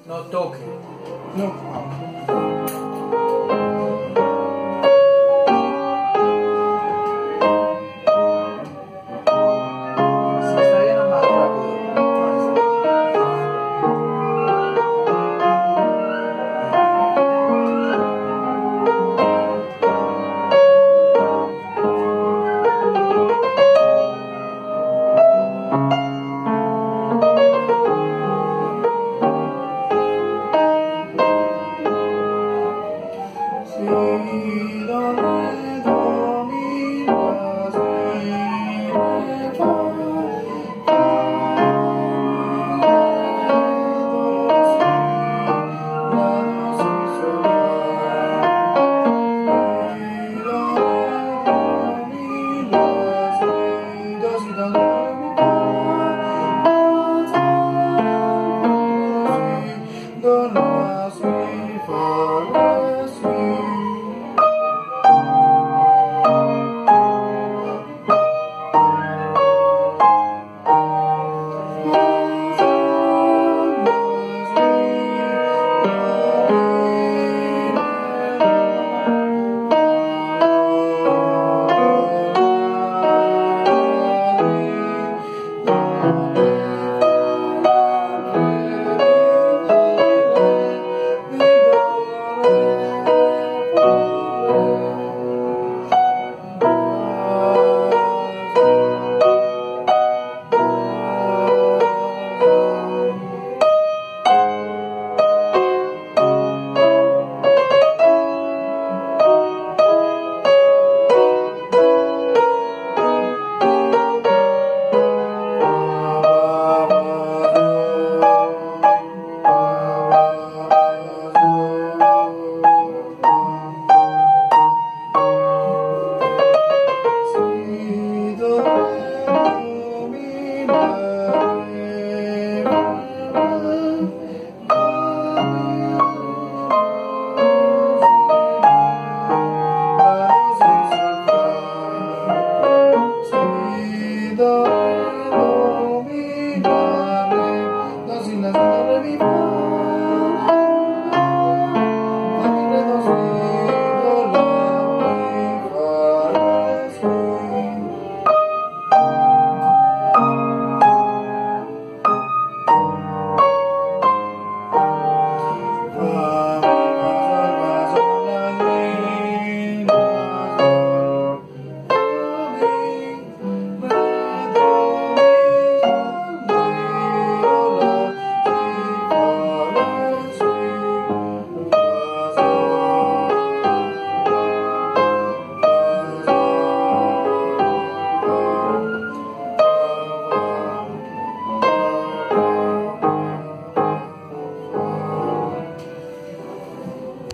No toque. No. Si está bien o más rápido. Si, do, re, do, mi, fa, si, re, fa, fa, re, do, si, la, do, si, sol, fa, si, do, re, do, mi, la, si, do, si, do, re, mi, fa, fa, sol, re, do, si, do, re,